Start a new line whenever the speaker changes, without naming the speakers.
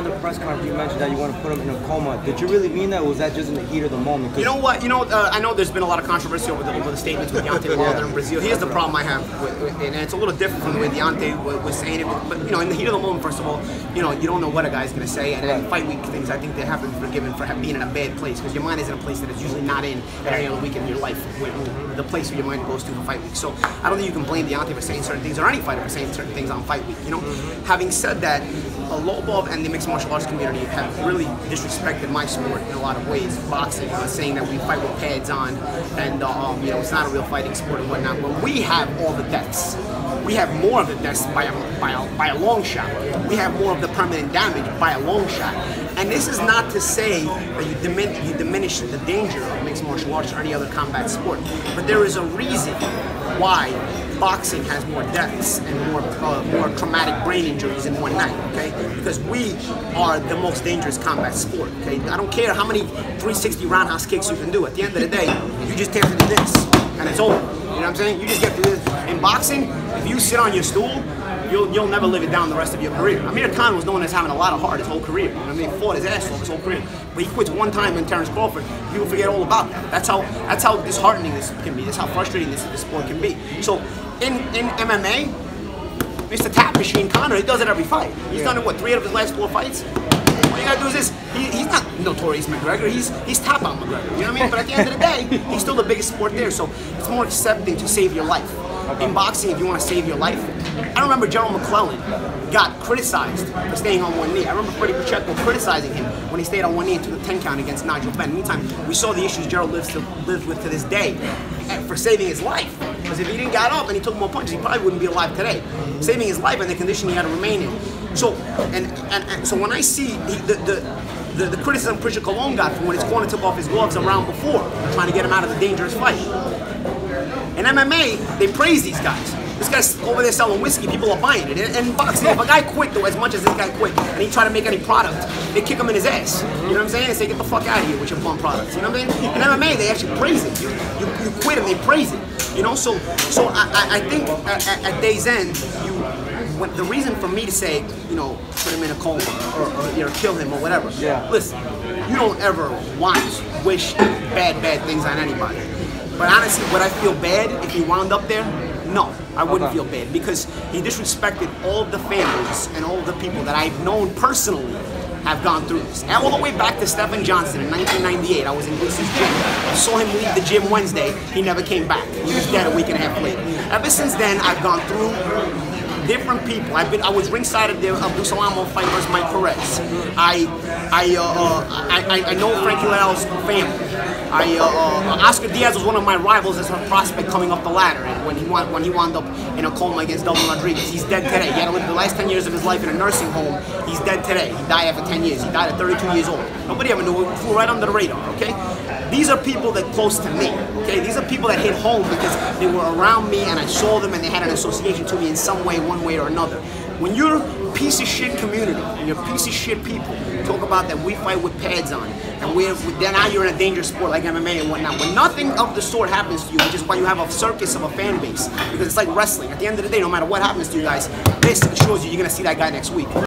the press conference you mentioned that you want to put him in a coma. Did you really mean that, or was that just in the heat of the moment?
You know what? I know there's been a lot of controversy over the statements with Deontay Wilder in Brazil. Here's the problem I have, and it's a little different from the way Deontay was saying it. But in the heat of the moment, first of all, you don't know what a guy's going to say. And then fight week things, I think they have been forgiven for being in a bad place, because your mind is in a place that it's usually not in any other week in your life, the place where your mind goes to for fight week. So I don't think you can blame Deontay for saying certain things, or any fighter for saying certain things on fight week. Having said that, Lobov and the mixed martial arts community have really disrespected my sport in a lot of ways. Boxing, saying that we fight with pads on, and it's not a real fighting sport and whatnot. But we have all the deaths. We have more of the deaths by a long shot. We have more of the permanent damage by a long shot. And this is not to say that you diminish the danger of mixed martial arts or any other combat sport, but there is a reason why boxing has more deaths and more traumatic brain injuries in one night, okay? Because we are the most dangerous combat sport, okay? I don't care how many 360 roundhouse kicks you can do. At the end of the day, you just tear through this, and it's over. You know what I'm saying? You just get through this. In boxing, if you sit on your stool, you'll never live it down the rest of your career. Amir Khan was known as having a lot of heart his whole career. He fought his ass off his whole career. But he quits one time in Terence Crawford. People forget all about that. That's how disheartening this can be. That's how frustrating this sport can be. So in MMA, Mr. Tap Machine Conor, he does it every fight. He's done it, what, 3 out of his last 4 fights? All you gotta do is this. He's not Notorious McGregor. He's top on McGregor. You know what I mean? But at the end of the day, he's still the biggest sport there. So it's more accepting to save your life. In boxing, if you want to save your life, I remember Gerald McClellan got criticized for staying on one knee. I remember Freddie Pacheco criticizing him when he stayed on one knee and took a 10 count against Nigel Benn. Meantime, we saw the issues Gerald lives with to this day for saving his life. Because if he didn't get up and he took more punches, he probably wouldn't be alive today. Saving his life and the condition he had to remain in. So, and so when I see the criticism Christian Colon got from when his corner took off his gloves a round before, trying to get him out of the dangerous fight. In MMA, they praise these guys. This guy's over there selling whiskey, people are buying it. And in boxing, if a guy quit, though, as much as this guy quit, and he tried to make any product, they kick him in his ass. You know what I'm saying? They say, get the fuck out of here with your bum products. You know what I'm saying? In MMA, they actually praise it. You quit and they praise it. So I think at day's end, the reason for me to say, put him in a coma or kill him or whatever. Yeah. Listen, you don't ever wish bad things on anybody. But honestly, would I feel bad if he wound up there? No, I wouldn't feel bad, because he disrespected all of the families and all of the people that I've known personally have gone through this. And all the way back to Stephen Johnson in 1998, I was in Lisa's gym. I saw him leave the gym Wednesday. He never came back. He was dead a week and a half later. Ever since then, I've gone through different people. I was ringside of the Abdul fight versus Mike Perez. I know Frankie Liddell's family. Oscar Diaz was one of my rivals as a prospect coming up the ladder, and when he wound up in a coma against Delvin Rodriguez. He's dead today. He had to live the last 10 years of his life in a nursing home. He's dead today. He died after 10 years. He died at 32 years old. Nobody ever knew. It flew right under the radar, okay? These are people that close to me, okay? These are people that hit home because they were around me and I saw them and they had an association to me in some way, one way or another. When you're piece of shit community and you're piece of shit people talk about that we fight with pads on, and then now you're in a dangerous sport like MMA and whatnot, when nothing of the sort happens to you, which is why you have a circus of a fan base, because it's like wrestling. At the end of the day, no matter what happens to you guys, this assures you you're going to see that guy next week.